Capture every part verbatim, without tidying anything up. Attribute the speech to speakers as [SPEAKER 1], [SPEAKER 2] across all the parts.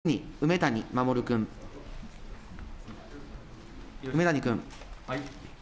[SPEAKER 1] に梅谷守君。梅谷君。
[SPEAKER 2] はい。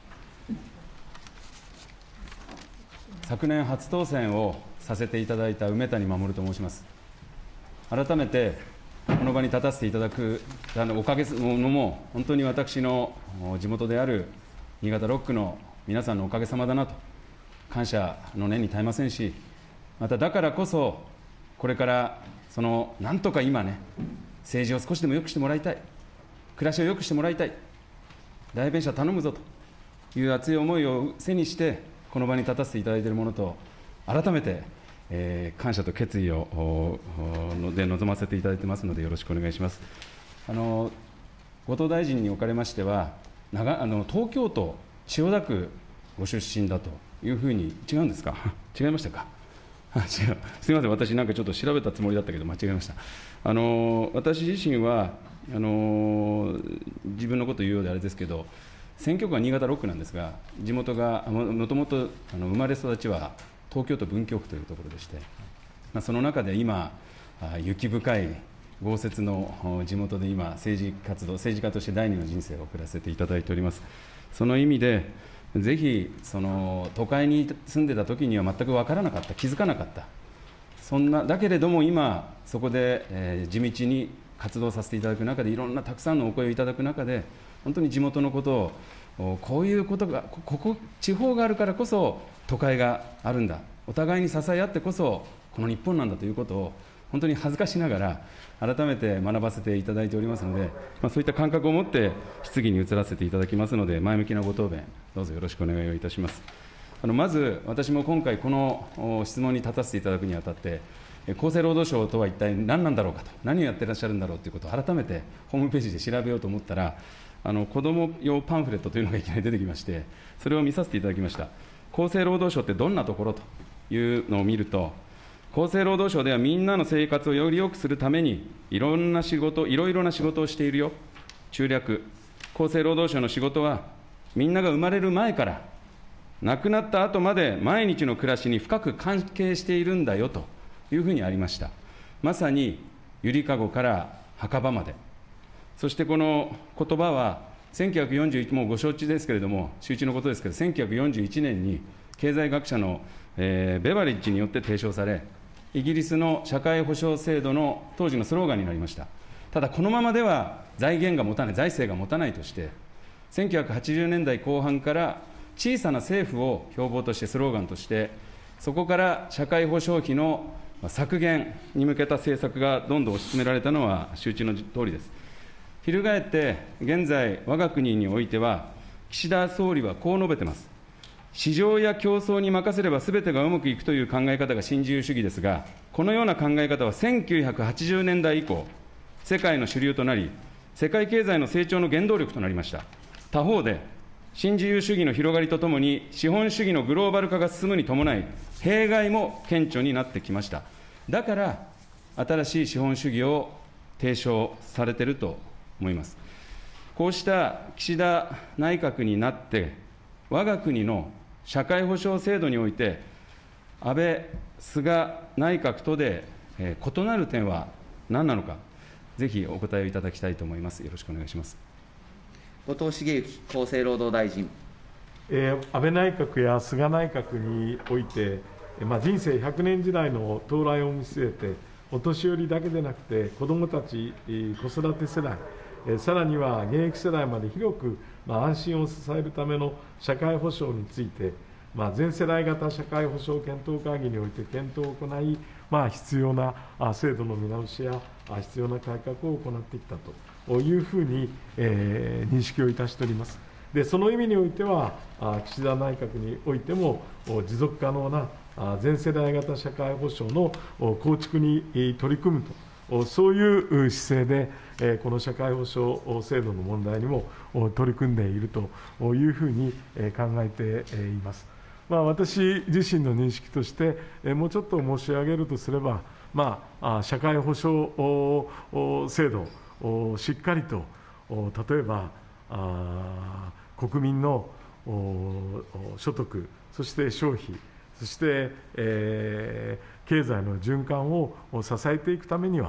[SPEAKER 2] 昨年初当選をさせていただいた梅谷守と申します。改めてこの場に立たせていただくあのおかげのも、本当に私の地元である新潟ろっくの皆さんのおかげさまだなと、感謝の念に堪えませんし、まただからこそ、これからそのなんとか今ね、政治を少しでも良くしてもらいたい、暮らしを良くしてもらいたい、代弁者頼むぞという熱い思いを背にして、この場に立たせていただいているものと、改めて、えー、感謝と決意をで臨ませていただいてますので、よろしくお願いします。あの後藤大臣におかれましては、長あの東京都千代田区ご出身だというふうに、違うんですか、違いましたか。違う、すみません、私なんかちょっと調べたつもりだったけど間違えました。あの私自身はあの自分のことを言うようであれですけど、選挙区は新潟ろっくなんですが、地元がもともと生まれ育ちは東京都文京区というところでして、まあ、その中で今、雪深い豪雪の地元で今、政治活動、政治家として第二の人生を送らせていただいております。その意味で、ぜひその都会に住んでた時には全く分からなかった、気づかなかった、そんなだけれども今、そこで、えー、地道に活動させていただく中で、いろんなたくさんのお声をいただく中で、本当に地元のことを、こういうことが、ここ、地方があるからこそ都会があるんだ、お互いに支え合ってこそ、この日本なんだということを、本当に恥ずかしながら、改めて学ばせていただいておりますので、まあ、そういった感覚を持って、質疑に移らせていただきますので、前向きなご答弁、どうぞよろしくお願いをいたします。あのまず、私も今回、この質問に立たせていただくにあたって、厚生労働省とは一体何なんだろうかと、何をやってらっしゃるんだろうということを改めてホームページで調べようと思ったら、あの子ども用パンフレットというのがいきなり出てきまして、それを見させていただきました。厚生労働省ってどんなところというのを見ると、厚生労働省ではみんなの生活をより良くするために、いろんな仕事、いろいろな仕事をしているよ、中略、厚生労働省の仕事は、みんなが生まれる前から、亡くなった後まで毎日の暮らしに深く関係しているんだよというふうにありました。まさにゆりかごから墓場まで、そしてこの言葉は、せんきゅうひゃくよんじゅういち、もうご承知ですけれども、周知のことですけれども、せんきゅうひゃくよんじゅういちねんに経済学者の、えー、ベバリッジによって提唱され、イギリスの社会保障制度の当時のスローガンになりました。ただ、このままでは財源が持たない、財政が持たないとして、せんきゅうひゃくはちじゅうねんだいこう半から小さな政府を標榜として、スローガンとして、そこから社会保障費の削減に向けた政策がどんどん推し進められたのは周知のとおりです。翻って、現在、我が国においては、岸田総理はこう述べてます。市場や競争に任せればすべてがうまくいくという考え方が新自由主義ですが、このような考え方はせんきゅうひゃくはちじゅうねんだい以降、世界の主流となり、世界経済の成長の原動力となりました。他方で、新自由主義の広がりとともに、資本主義のグローバル化が進むに伴い、弊害も顕著になってきました。だから、新しい資本主義を提唱されていると思います。こうした岸田内閣になって、我が国の社会保障制度において、安倍、菅内閣とで、えー、異なる点は何なのか、ぜひお答えをいただきたいと思います。よろしくお願いします。
[SPEAKER 1] 後藤茂之厚生労働大臣。
[SPEAKER 3] えー、安倍内閣や菅内閣において、まあ、人生ひゃくねん時代の到来を見据えて、お年寄りだけでなくて、子どもたち、子育て世代、さらには現役世代まで広く、まあ、安心を支えるための社会保障について、まあ、全世代型社会保障検討会議において検討を行い、まあ、必要な制度の見直しや必要な改革を行ってきたというふうに、えー、認識をいたしております。で、その意味においては、岸田内閣においても、持続可能な全世代型社会保障の構築に取り組むと。そういう姿勢で、この社会保障制度の問題にも取り組んでいるというふうに考えています。まあ、私自身の認識として、もうちょっと申し上げるとすれば、まあ、社会保障制度をしっかりと、例えば国民の所得、そして消費、そして、えー、経済の循環を支えていくためには、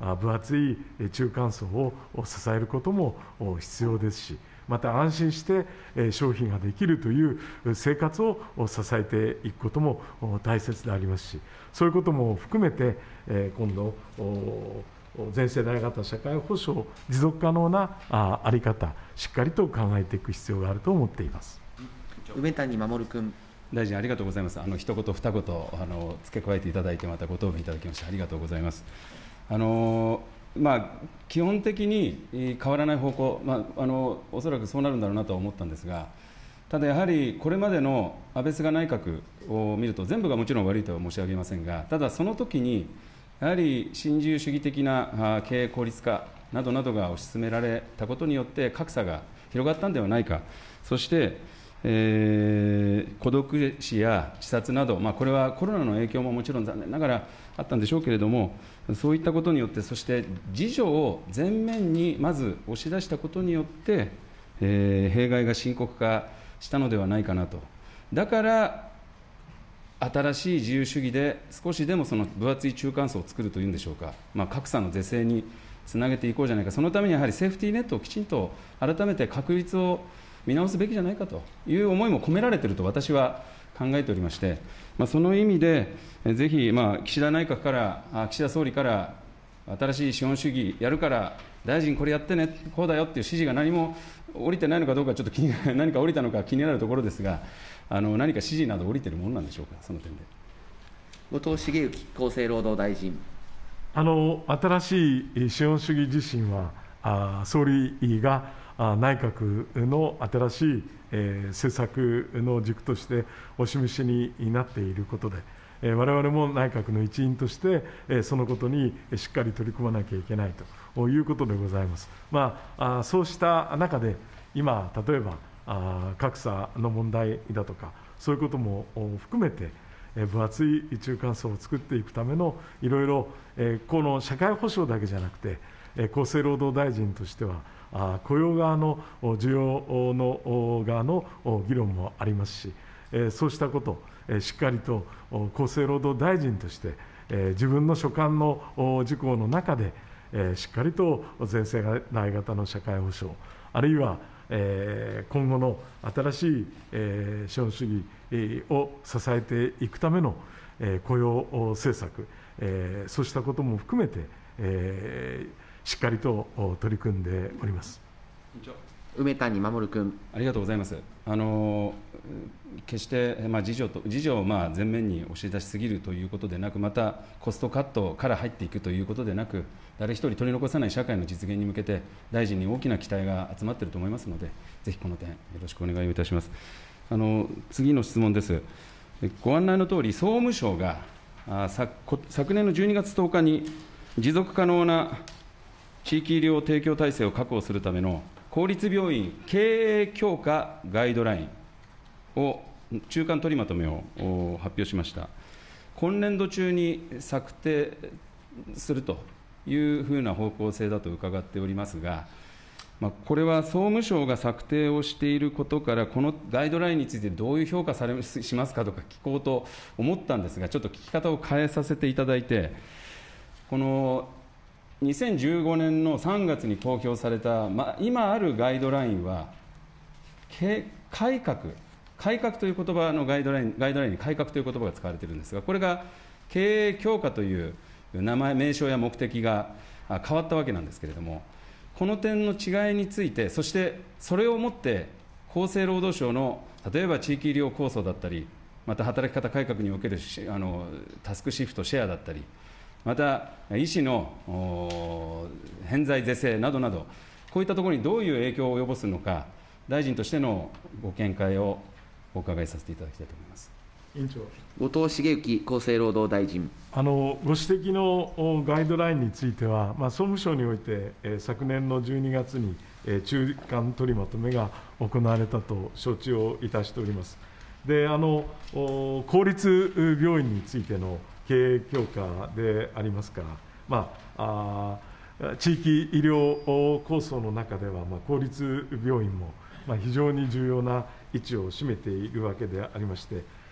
[SPEAKER 3] あ分厚い中間層を支えることも必要ですし、また安心して消費ができるという生活を支えていくことも大切でありますし、そういうことも含めて、今度、全世代型社会保障、持続可能な在り方、しっかりと考えていく必要があると思っています。
[SPEAKER 1] 梅谷守君。
[SPEAKER 2] 大臣、ありがとうございます。あの一言、二言あの付け加えていただいて、またご答弁いただきまして、ありがとうございます。あのまあ、基本的に変わらない方向、まあ、あのおそらくそうなるんだろうなとは思ったんですが、ただやはりこれまでの安倍・菅内閣を見ると、全部がもちろん悪いとは申し上げませんが、ただその時に、やはり新自由主義的な経営効率化などなどが推し進められたことによって、格差が広がったんではないか、そして、えー、孤独死や自殺など、まあ、これはコロナの影響ももちろん残念ながらあったんでしょうけれども、そういったことによって、そして自助を前面にまず押し出したことによって、えー、弊害が深刻化したのではないかなと。だから新しい自由主義で少しでもその分厚い中間層を作るというんでしょうか、まあ、格差の是正につなげていこうじゃないか、そのためにやはりセーフティーネットをきちんと改めて確立を見直すべきじゃないかという思いも込められていると私は考えておりまして、まあ、その意味で、ぜひ、まあ、岸田内閣から、岸田総理から、新しい資本主義やるから、大臣これやってね、こうだよっていう指示が何も降りてないのかどうか、ちょっと気に何か降りたのか気になるところですが、あの何か指示など降りているものなんでしょうか、その点で。
[SPEAKER 1] 後藤茂之厚生労働大臣。
[SPEAKER 3] あの新しい資本主義自身は、あ総理が内閣の新しい、えー、政策の軸としてお示しになっていることで、えー、我々も内閣の一員として、えー、そのことにしっかり取り組まなきゃいけないということでございます。まあ、あそうした中で、今、例えばあ格差の問題だとか、そういうことも含めて、えー、分厚い中間層を作っていくためのいろいろ、えー、この社会保障だけじゃなくて、えー、厚生労働大臣としては、雇用側の需要の側の議論もありますし、そうしたこと、しっかりと厚生労働大臣として、自分の所管の事項の中で、しっかりと全世代型の社会保障、あるいは今後の新しい資本主義を支えていくための雇用政策、そうしたことも含めて、しっかりと取り組んでおります。
[SPEAKER 1] 梅谷守君。
[SPEAKER 2] ありがとうございます。あの決して、まあ、自助と自助をまあ前面に押し出しすぎるということでなく、またコストカットから入っていくということでなく、誰一人取り残さない社会の実現に向けて、大臣に大きな期待が集まっていると思いますので、ぜひこの点、よろしくお願いいたします。あの次の質問です。ご案内のとおり、総務省があ昨昨年のじゅうにがつとおかに、持続可能な地域医療提供体制を確保するための公立病院経営強化ガイドラインを中間取りまとめを発表しました。今年度中に策定するというふうな方向性だと伺っておりますが、まあ、これは総務省が策定をしていることから、このガイドラインについてどういう評価されしますかとか聞こうと思ったんですが、ちょっと聞き方を変えさせていただいて、このにせんじゅうごねんのさんがつに公表された、まあ、今あるガイドラインは、改革、改革という言葉のガイドライン、ガイドラインに改革という言葉が使われているんですが、これが経営強化という名前、名称や目的が変わったわけなんですけれども、この点の違いについて、そしてそれをもって厚生労働省の例えば地域医療構想だったり、また働き方改革におけるあのタスクシフト、シェアだったり、また医師の偏在是正などなど、こういったところにどういう影響を及ぼすのか、大臣としてのご見解をお伺いさせていただきたいと思います。
[SPEAKER 3] 委員長。
[SPEAKER 1] 後藤茂之厚生労働大臣。
[SPEAKER 3] あのご指摘のガイドラインについては、まあ、総務省において、えー、昨年のじゅうにがつに、えー、中間取りまとめが行われたと承知をいたしております。であの公立病院についての経営強化でありますから、まあ、あ地域医療構想の中では、まあ、公立病院も、まあ、非常に重要な位置を占めているわけでありまして、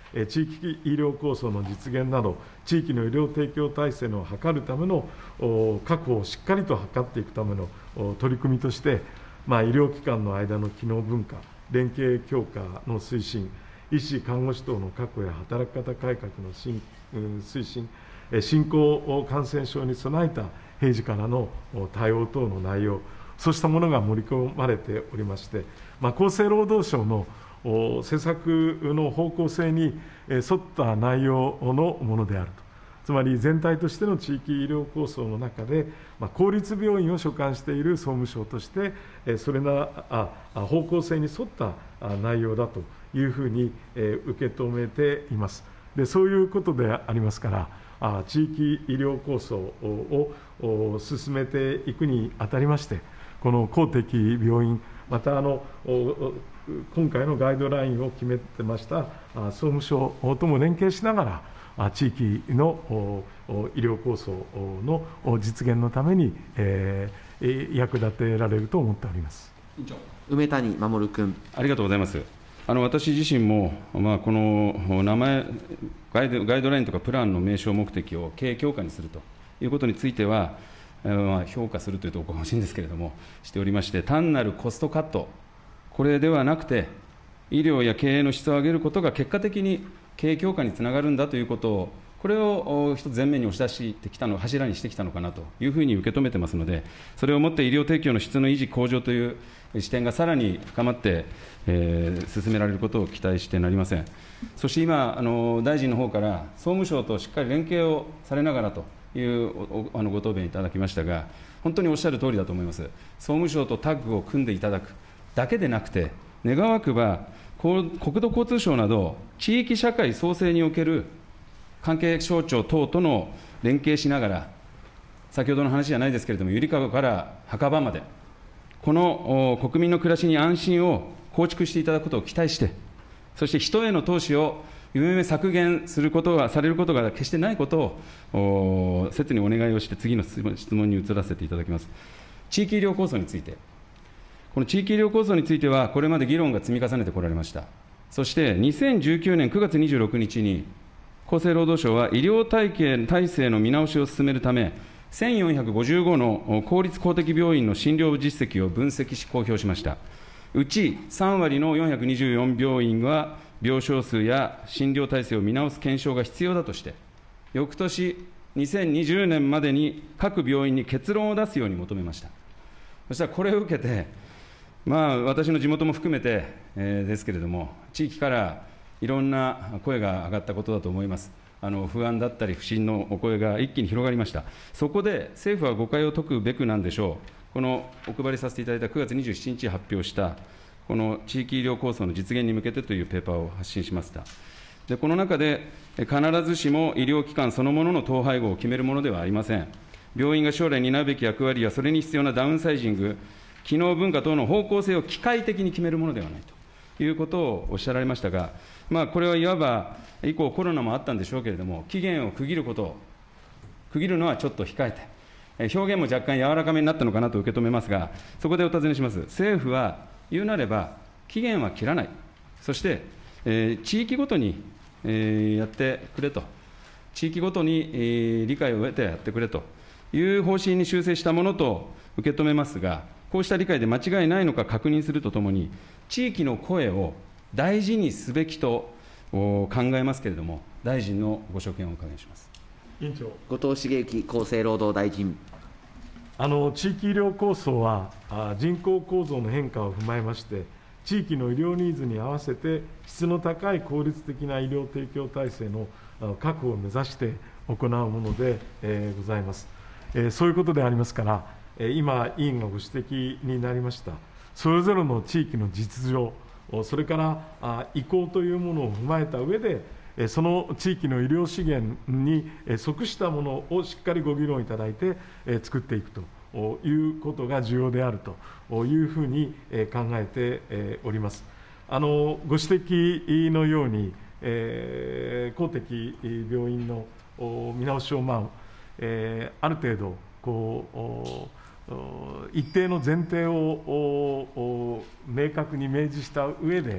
[SPEAKER 3] 地域医療構想の実現など、地域の医療提供体制の図るための確保をしっかりと図っていくための取り組みとして、まあ、医療機関の間の機能分化、連携強化の推進、医師、看護師等の確保や働き方改革の推進、新興感染症に備えた平時からの対応等の内容、そうしたものが盛り込まれておりまして、まあ、厚生労働省の施策の方向性に沿った内容のものであると。つまり全体としての地域医療構想の中で、まあ、公立病院を所管している総務省として、それなあ方向性に沿った内容だというふうに受け止めています。でそういうことでありますから、あ地域医療構想を進めていくにあたりまして、この公的病院、またあの今回のガイドラインを決めてました総務省とも連携しながら、地域の医療構想の実現のために役立てられると思っております。
[SPEAKER 1] 梅谷守君。
[SPEAKER 2] ありがとうございます。あの私自身も、まあ、この名前ガイド、ガイドラインとかプランの名称目的を経営強化にするということについては、まあ、評価するというとおこがましいんですけれども、しておりまして、単なるコストカット、これではなくて、医療や経営の質を上げることが結果的に経営強化につながるんだということを、これを一つ前面に押し出してきたの、柱にしてきたのかなというふうに受け止めてますので、それをもって医療提供の質の維持向上という視点がさらに深まって、えー、進められることを期待してなりません。そして今、あの大臣の方から総務省としっかり連携をされながらというあのご答弁いただきましたが、本当におっしゃる通りだと思います。総務省とタッグを組んでいただくだけでなくて、願わくば国土交通省など地域社会創生における関係省庁等との連携しながら、先ほどの話じゃないですけれども、ゆりかごから墓場まで、この国民の暮らしに安心を構築していただくことを期待して、そして人への投資を夢々削減することがされることが決してないことを切にお願いをして、次の質問に移らせていただきます。地域医療構想について、この地域医療構想については、これまで議論が積み重ねてこられました。そしてにせんじゅうきゅうねんくがつにじゅうろくにちに、厚生労働省は医療体系体制の見直しを進めるため、せんよんひゃくごじゅうごの公立公的病院の診療実績を分析し公表しました。うちさんわりのよんひゃくにじゅうよんびょういんは、病床数や診療体制を見直す検証が必要だとして、翌年にせんにじゅうねんまでに各病院に結論を出すように求めました。そしたらこれを受けて、まあ、私の地元も含めて、えー、ですけれども、地域からいろんな声が上がったことだと思います。あの不安だったり不信のお声が一気に広がりました。そこで政府は誤解を解くべくなんでしょう、このお配りさせていただいたくがつにじゅうしちにち発表した、この地域医療構想の実現に向けてというペーパーを発信しました。でこの中で、必ずしも医療機関そのものの統廃合を決めるものではありません。病院が将来担うべき役割や、それに必要なダウンサイジング、機能文化等の方向性を機械的に決めるものではないということをおっしゃられましたが、まあ、これはいわば、以降、コロナもあったんでしょうけれども、期限を区切ることを、区切るのはちょっと控えて、表現も若干柔らかめになったのかなと受け止めますが、そこでお尋ねします。政府は言うなれば、期限は切らない、そして、えー、地域ごとに、えー、やってくれと、地域ごとに、えー、理解を得てやってくれという方針に修正したものと受け止めますが、こうした理解で間違いないのか確認するとともに、地域の声を大事にすべきと考えますけれども、大臣のご所見をお伺いします。
[SPEAKER 3] 委員長。
[SPEAKER 1] 後藤茂之厚生労働大臣。
[SPEAKER 3] あの地域医療構想は、人口構造の変化を踏まえまして、地域の医療ニーズに合わせて、質の高い効率的な医療提供体制の確保を目指して行うものでございます。そういうことでありますから、今、委員がご指摘になりました、それぞれの地域の実情、それから意向というものを踏まえた上で、その地域の医療資源に即したものをしっかりご議論いただいて、作っていくということが重要であるというふうに考えております。あのご指摘のように、公的病院の見直しを、まあある程度こう、一定の前提を明確に明示した上で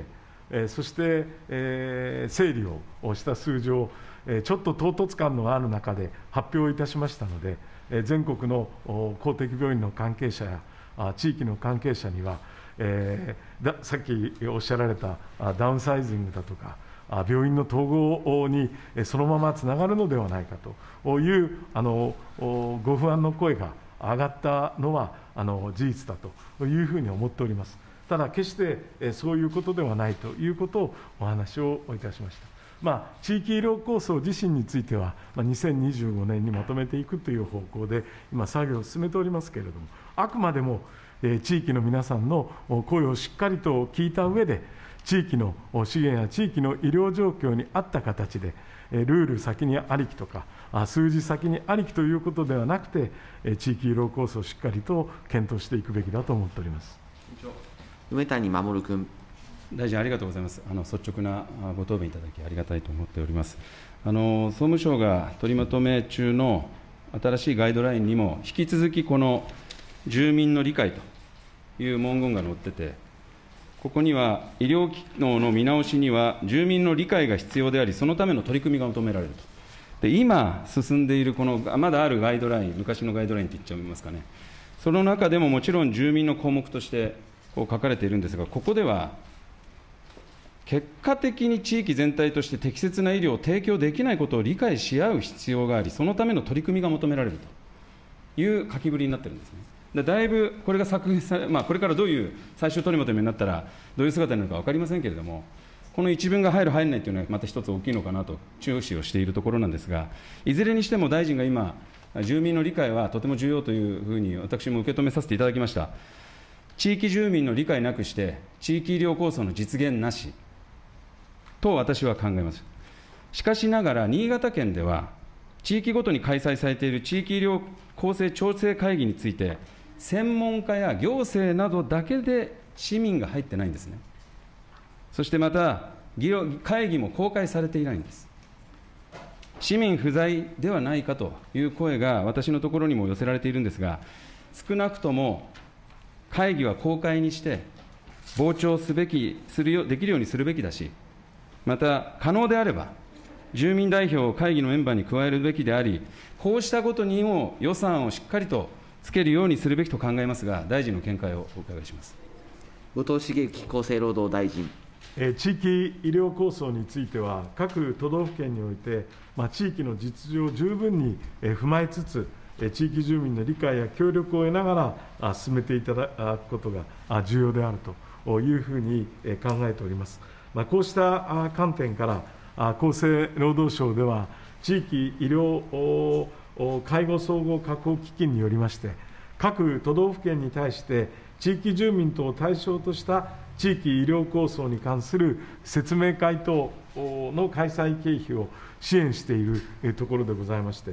[SPEAKER 3] えー、そして、えー、整理をした数字を、えー、ちょっと唐突感のある中で発表いたしましたので、えー、全国の公的病院の関係者やあ地域の関係者には、えー、ださっきおっしゃられたダウンサイジングだとか、病院の統合にそのままつながるのではないかというあのご不安の声が上がったのはあの事実だというふうに思っております。ただ、決してそういうことではないということをお話をいたしました。まあ、地域医療構想自身については、にせんにじゅうごねんにまとめていくという方向で、今、作業を進めておりますけれども、あくまでも地域の皆さんの声をしっかりと聞いた上で、地域の資源や地域の医療状況に合った形で、ルール先にありきとか、数字先にありきということではなくて、地域医療構想をしっかりと検討していくべきだと思っております。
[SPEAKER 1] 梅谷守君。
[SPEAKER 2] 大臣、ありがとうございます。あの率直なご答弁いただきありがたいと思っております。あの総務省が取りまとめ中の新しいガイドラインにも、引き続きこの住民の理解という文言が載ってて、ここには医療機能の見直しには住民の理解が必要であり、そのための取り組みが求められると。で、今進んでいるこのまだあるガイドライン、昔のガイドラインって言っちゃいますかね、その中でももちろん住民の項目としてこう書かれているんですが、ここでは結果的に地域全体として適切な医療を提供できないことを理解し合う必要があり、そのための取り組みが求められるという書きぶりになってるんですね。で、だいぶこれが削減され、まあ、これからどういう最終取りまとめになったら、どういう姿になるか分かりませんけれども、この一文が入る、入らないというのは、また一つ大きいのかなと、注視をしているところなんですが、いずれにしても大臣が今、住民の理解はとても重要というふうに、私も受け止めさせていただきました。地域住民の理解なくして、地域医療構想の実現なしと私は考えます。しかしながら、新潟県では、地域ごとに開催されている地域医療構成調整会議について、専門家や行政などだけで市民が入ってないんですね。そしてまた、議論会議も公開されていないんです。市民不在ではないかという声が私のところにも寄せられているんですが、少なくとも会議は公開にして、傍聴すべきするよできるようにするべきだし、また、可能であれば、住民代表を会議のメンバーに加えるべきであり、こうしたことにも予算をしっかりとつけるようにするべきと考えますが、大臣の見解をお伺いします。
[SPEAKER 1] 後藤茂之厚生労働大臣。
[SPEAKER 3] 地域医療構想については、各都道府県において、まあ、地域の実情を十分に踏まえつつ、地域住民の理解や協力を得ながら進めていただくことが重要であるというふうに考えております。まあ、こうした観点から、厚生労働省では、地域医療介護総合確保基金によりまして、各都道府県に対して、地域住民等を対象とした地域医療構想に関する説明会等の開催経費を支援しているところでございまして、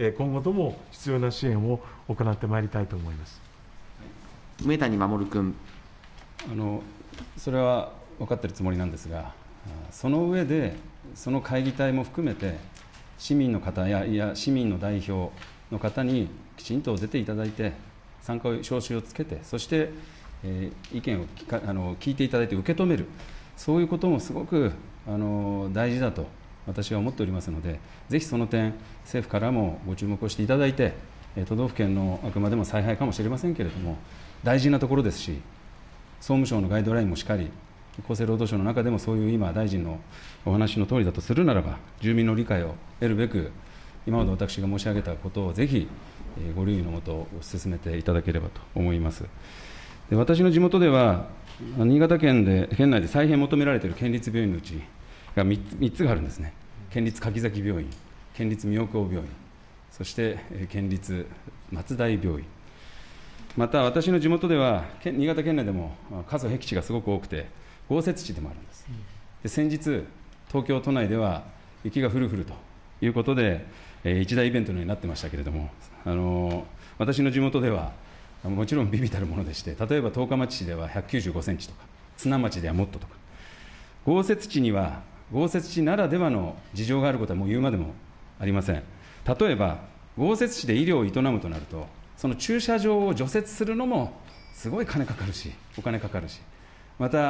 [SPEAKER 3] 今後とも必要な支援を行ってまいりたいと思います。
[SPEAKER 1] 梅谷守君。
[SPEAKER 2] あのそれは分かっているつもりなんですが、その上で、その会議体も含めて、市民の方や、いや市民の代表の方にきちんと出ていただいて、参加招集をつけて、そして、えー、意見を聞かあの聞いていただいて受け止める、そういうこともすごくあの大事だと私は思っておりますので、ぜひその点、政府からもご注目をしていただいて、都道府県のあくまでも采配かもしれませんけれども、大事なところですし、総務省のガイドラインもしっかり、厚生労働省の中でもそういう今、大臣のお話の通りだとするならば、住民の理解を得るべく、今まで私が申し上げたことをぜひご留意のもと進めていただければと思います。で、私の地元では、新潟県で県内で再編求められている県立病院のうちが 3, 3つがあるんですね。県立柿崎病院、県立妙高病院、そして県立松大病院。また私の地元では、新潟県内でも過疎僻地がすごく多くて、豪雪地でもあるんです。で、先日、東京都内では雪が降る降るということで、えー、一大イベントのようになってましたけれども、あのー、私の地元では、もちろん微々たるものでして、例えば十日町市ではひゃくきゅうじゅうごセンチとか、津南町ではもっととか、豪雪地には、豪雪地ならではの事情があることはもう言うまでもありません。例えば、豪雪地で医療を営むとなると、その駐車場を除雪するのもすごい金かかるし、お金かかるし、また、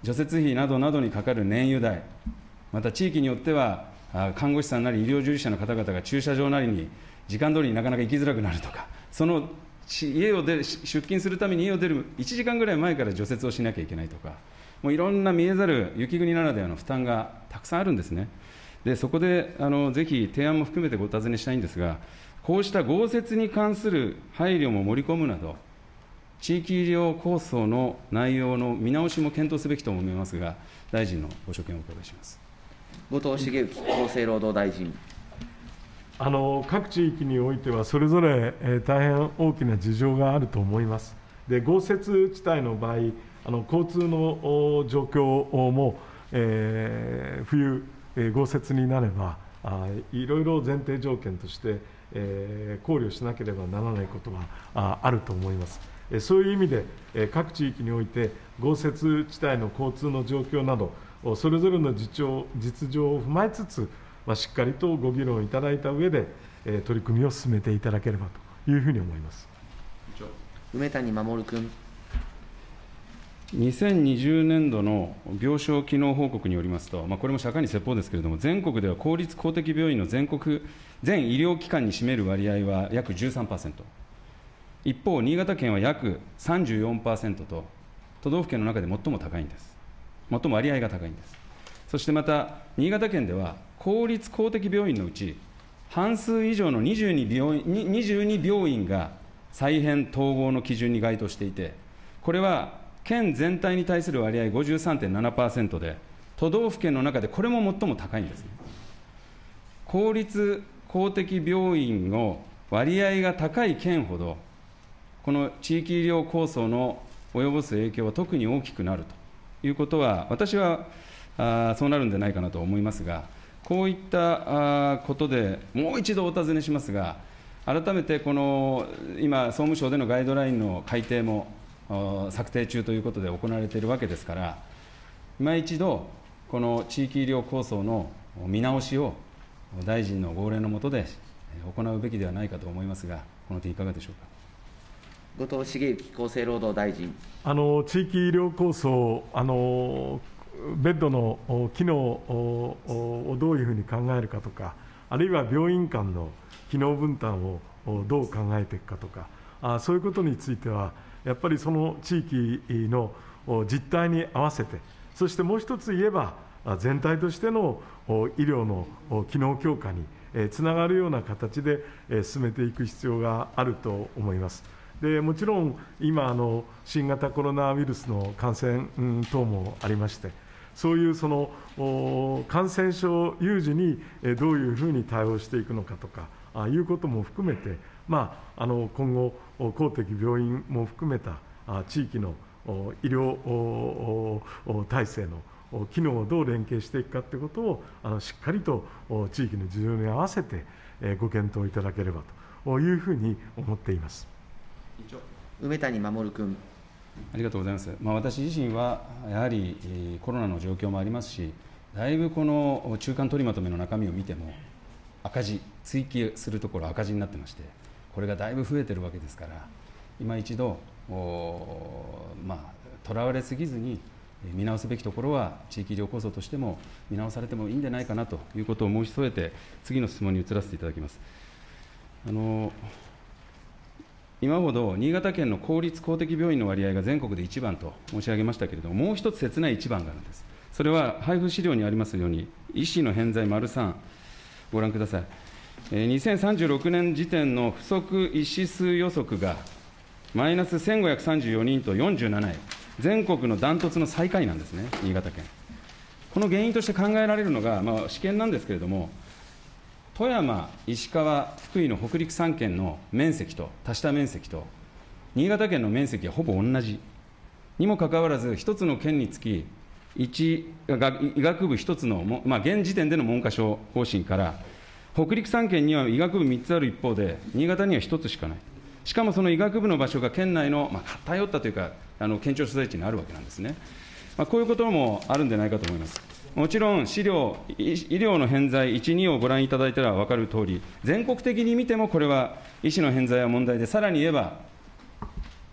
[SPEAKER 2] 除雪費などなどにかかる燃油代、また地域によっては、看護師さんなり医療従事者の方々が駐車場なりに時間通りになかなか行きづらくなるとか、その家を出る出勤するために家を出るいちじかんぐらい前から除雪をしなきゃいけないとか、もういろんな見えざる雪国ならではの負担がたくさんあるんですね。でそこであのぜひ提案も含めてご尋ねしたいんですが、こうした豪雪に関する配慮も盛り込むなど、地域医療構想の内容の見直しも検討すべきと思いますが、大臣のご所見をお伺いします。
[SPEAKER 1] 後藤茂之厚生労働大臣。
[SPEAKER 3] あの各地域においては、それぞれ、えー、大変大きな事情があると思います。で豪雪地帯の場合、あの交通の状況も、えー、冬、えー、豪雪になればあ、いろいろ前提条件として、えー、考慮しなければならないことは あ, あると思います。えー、そういう意味で、えー、各地域において、豪雪地帯の交通の状況など、それぞれの実情実情を踏まえつつ、まあ、しっかりとご議論いただいた上で、えー、取り組みを進めていただければというふうに思います。
[SPEAKER 1] 梅谷守君。
[SPEAKER 2] にせんにじゅうねんどの病床機能報告によりますと、まあ、これも社会に説法ですけれども、全国では公立公的病院の全国全医療機関に占める割合は約 じゅうさんパーセント、一方、新潟県は約 さんじゅうよんパーセント と、都道府県の中で最も高いんです。最も割合が高いんです。そしてまた、新潟県では、公立公的病院のうち、半数以上のにじゅうに病院、にじゅうに病院が再編統合の基準に該当していて、これは県全体に対する割合 ごじゅうさんてんななパーセント で、都道府県の中でこれも最も高いんですね。公立公的病院の割合が高い県ほど、この地域医療構想の及ぼす影響は特に大きくなるということは、私はあそうなるんでないかなと思いますが、こういったあことでもう一度お尋ねしますが、改めてこの今、総務省でのガイドラインの改定も策定中ということで行われているわけですから、今一度、この地域医療構想の見直しを大臣の号令の下で行うべきではないかと思いますが、この点、いかがでしょうか。
[SPEAKER 1] 後藤茂之厚生労働大臣。
[SPEAKER 3] あの地域医療構想、あのベッドの機能をどういうふうに考えるかとか、あるいは病院間の機能分担をどう考えていくかとか、あそういうことについては、やっぱりその地域の実態に合わせて、そしてもう一つ言えば、全体としての医療の機能強化につながるような形で進めていく必要があると思います。でもちろん今あの、新型コロナウイルスの感染等もありまして、そういうその感染症有事にどういうふうに対応していくのかとかあいうことも含めて、まあ、あの今後、公的病院も含めた地域の医療体制の機能をどう連携していくかということをあのしっかりと地域の事情に合わせてご検討いただければというふうに思っています。
[SPEAKER 1] 梅谷守君。
[SPEAKER 2] ありがとうございます。まあ、私自身はやはりコロナの状況もありますし、だいぶこの中間取りまとめの中身を見ても、赤字、追記するところ赤字になってまして、これがだいぶ増えてるわけですから、今一度、まあ、とらわれすぎずに見直すべきところは、地域医療構想としても見直されてもいいんじゃないかなということを申し添えて、次の質問に移らせていただきます。あの今ほど新潟県の公立公的病院の割合が全国で一番と申し上げましたけれども、もう一つ切ない一番があるんです。それは配布資料にありますように、医師の偏在丸さん、ご覧ください。にせんさんじゅうろくねん時点の不足医師数予測がマイナスせんごひゃくさんじゅうよにんとよんじゅうなない、全国のダントツの最下位なんですね、新潟県。この原因として考えられるのが、まあ、試験なんですけれども、富山、石川、福井の北陸さん県の面積と、足した面積と、新潟県の面積はほぼ同じにもかかわらず、一つの県につき、一医学部一つの、まあ、現時点での文科省方針から、北陸さん県には医学部みっつある一方で、新潟にはひとつしかない。しかもその医学部の場所が県内の、まあ、偏ったというか、あの県庁所在地にあるわけなんですね。まあ、こういうこともあるんでないかと思います。もちろん資料、医療の偏在いち、にをご覧いただいたら分かるとおり、全国的に見てもこれは医師の偏在は問題で、さらに言えば、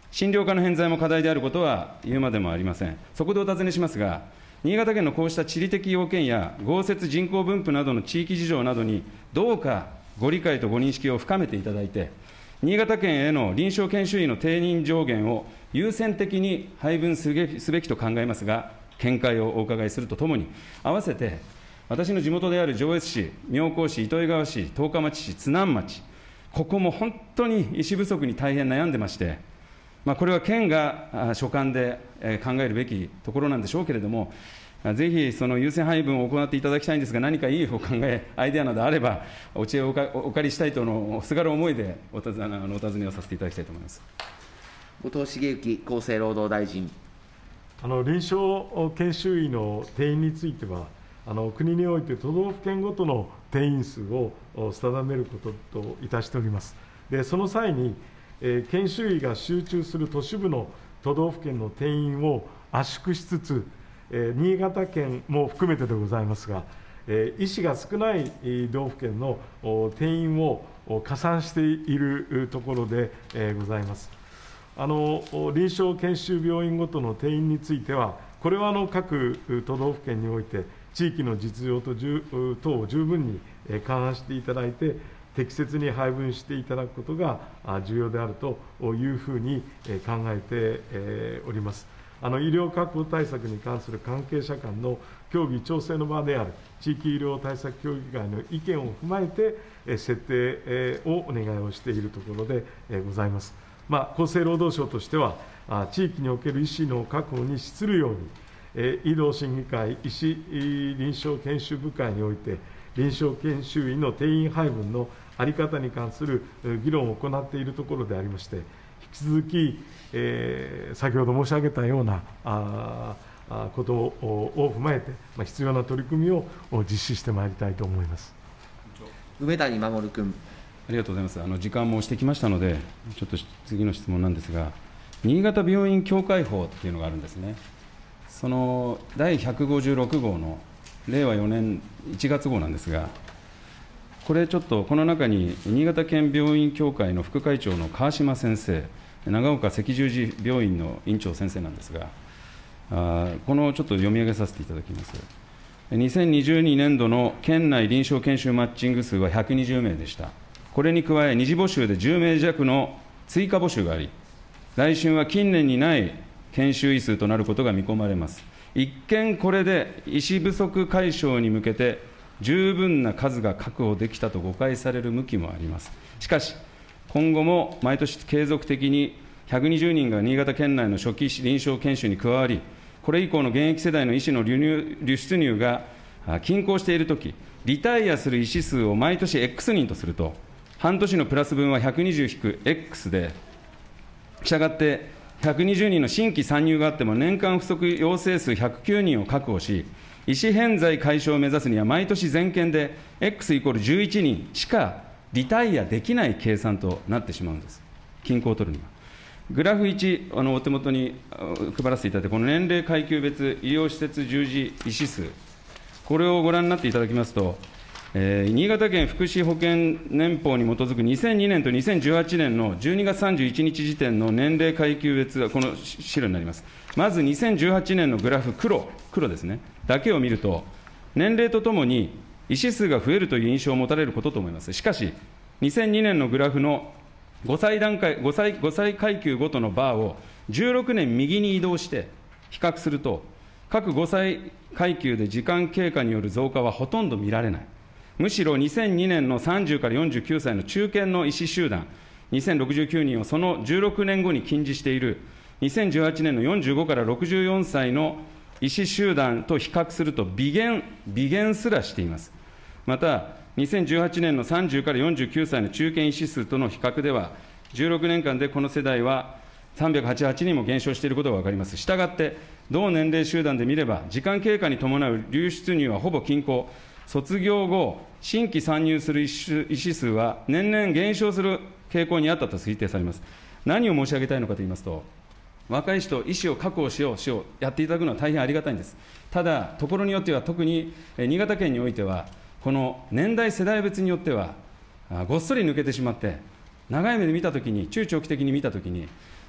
[SPEAKER 2] 診療科の偏在も課題であることは言うまでもありません。そこでお尋ねしますが、新潟県のこうした地理的要件や豪雪人口分布などの地域事情などに、どうかご理解とご認識を深めていただいて、新潟県への臨床研修医の定員上限を優先的に配分すべきと考えますが、見解をお伺いするとともに、合わせて私の地元である上越市、妙高市、糸魚川市、十日町市、津南町、ここも本当に医師不足に大変悩んでまして、まあ、これは県が所管で考えるべきところなんでしょうけれども、ぜひその優先配分を行っていただきたいんですが、何かいいお考え、アイデアなどあれば、お知恵をお借りしたいとのすがる思いでお尋ねお尋ねをさせていただきたいと思います。
[SPEAKER 1] 後藤茂之厚生労働大臣。
[SPEAKER 3] あの臨床研修医の定員については、あの国において都道府県ごとの定員数を定めることといたしております。でその際に、えー、研修医が集中する都市部の都道府県の定員を圧縮しつつ、えー、新潟県も含めてでございますが、えー、医師が少ない道府県の定員を加算しているところで、えー、ございます。あの臨床研修病院ごとの定員については、これはあの各都道府県において、地域の実情と等を十分に勘案していただいて、適切に配分していただくことが重要であるというふうに考えております。あの医療確保対策に関する関係者間の協議調整の場である地域医療対策協議会の意見を踏まえて、設定をお願いをしているところでございます。まあ、厚生労働省としては、地域における医師の確保に資するように、医療審議会、医師臨床研修部会において、臨床研修医の定員配分の在り方に関する議論を行っているところでありまして、引き続き、えー、先ほど申し上げたようなああことを踏まえて、まあ、必要な取り組みを実施してまいりたいと思います。
[SPEAKER 1] 梅谷守君。
[SPEAKER 2] ありがとうございます。あの時間も押してきましたので、ちょっと次の質問なんですが、新潟病院協会法っていうのがあるんですね。その第ひゃくごじゅうろく号のれいわよねんいちがつ号なんですが、これちょっとこの中に新潟県病院協会の副会長の川島先生、長岡赤十字病院の院長先生なんですが、あこのちょっと読み上げさせていただきます。にせんにじゅうにねんどの県内臨床研修マッチング数はひゃくにじゅうめいでした。これに加え、二次募集でじゅうめいじゃくの追加募集があり、来春は近年にない研修医数となることが見込まれます。一見これで医師不足解消に向けて十分な数が確保できたと誤解される向きもあります。しかし、今後も毎年継続的にひゃくにじゅうにんが新潟県内の初期臨床研修に加わり、これ以降の現役世代の医師の流入流出入が均衡しているとき、リタイアする医師数を毎年 X 人とすると、半年のプラス分は ひゃくにじゅう引く X で、したがってひゃくにじゅうにんの新規参入があっても、年間不足陽性数ひゃくきゅうにんを確保し、医師偏在解消を目指すには、毎年全県で X イコールじゅういちにんしかリタイアできない計算となってしまうんです、均衡を取るには。グラフいち、あのお手元に配らせていただいて、この年齢階級別医療施設従事医師数、これをご覧になっていただきますと、えー、新潟県福祉保険年報に基づくにせんにねんとにせんじゅうはちねんのじゅうにがつさんじゅういちにち時点の年齢階級別はこの資料になります。まずにせんじゅうはちねんのグラフ、黒、黒ですね、だけを見ると、年齢とともに医師数が増えるという印象を持たれることと思います。しかし、にせんにねんのグラフのごさい段階、ごさい、ごさい階級ごとのバーをじゅうろくねん右に移動して比較すると、各ごさい階級で時間経過による増加はほとんど見られない。むしろにせんにねんのさんじゅうからよんじゅうきゅうさいの中堅の医師集団、にせんろくじゅうきゅうにんをそのじゅうろくねんごに近似しているにせんじゅうはちねんのよんじゅうごからろくじゅうよんさいの医師集団と比較すると微減、微減すらしています。また、にせんじゅうはちねんのさんじゅうからよんじゅうきゅうさいの中堅医師数との比較では、じゅうろくねんかんでこの世代はさんびゃくはちじゅうはちにんも減少していることが分かります。したがって、同年齢集団で見れば、時間経過に伴う流出入はほぼ均衡、卒業後、新規参入する医師数は年々減少する傾向にあったと推定されます。何を申し上げたいのかといいますと、若い人、医師を確保しよう、しよう、やっていただくのは大変ありがたいんです。ただ、ところによっては、特に新潟県においては、この年代、世代別によっては、ごっそり抜けてしまって、長い目で見たときに、中長期的に見たときに、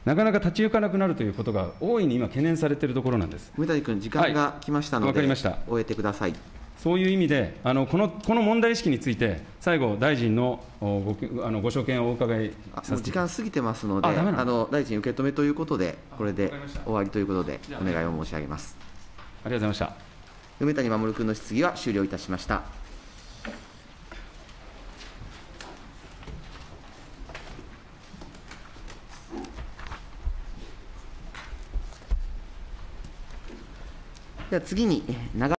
[SPEAKER 2] なかなか立ち行かなくなるということが大いに今、懸念されているところなんです。
[SPEAKER 1] 梅谷君、時間が来ましたので、
[SPEAKER 2] はい、わかりました。
[SPEAKER 1] 終えてください。
[SPEAKER 2] そういう意味で、あのこのこの問題意識について、最後、大臣のごあのご所見をお伺いさせて。
[SPEAKER 1] 時間過ぎてますので、
[SPEAKER 2] ああの
[SPEAKER 1] 大臣、受け止めということで、これで終わりということで、お願いを申し上げます。
[SPEAKER 2] ありがとうございました。
[SPEAKER 1] 梅谷守君の質疑は終了いたしました。では次に長